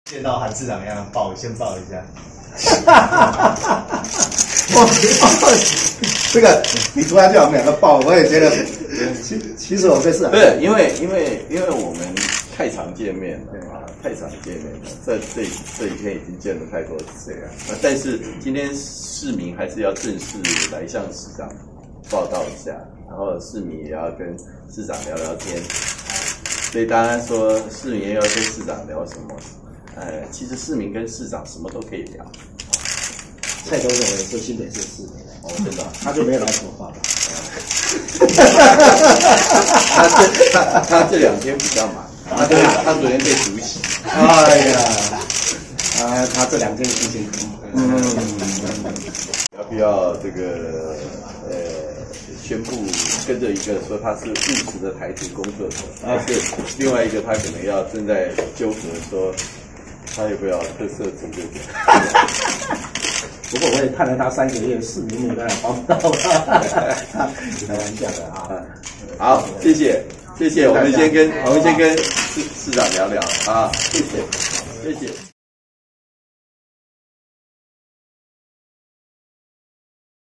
见到韩市长一样先抱一下。 这个你突然叫我们两个抱，我也觉得，其实我对市长不是因为我们太常见面了啊，太常见面了，这几天已经见了太多次了。但是今天市民还是要正式来向市长报道一下，然后市民也要跟市长聊聊天。所以当然说市民要跟市长聊什么？其实市民跟市长什么都可以聊。 蔡总统也是新北市市民哦，真的， 他就没有来说话。 他这2天比较忙，他昨天被除息。 哎呀，他这2天心情很好。 要不要这个宣布跟着一个说他是务实的台独工作者，但是另外一个他可能要正在纠葛说他要不要特赦组这个。 不过我也看了他3个月，市民没有办法帮不到他，开玩笑的啊。 好，谢谢，我们先跟市长聊聊啊，谢谢。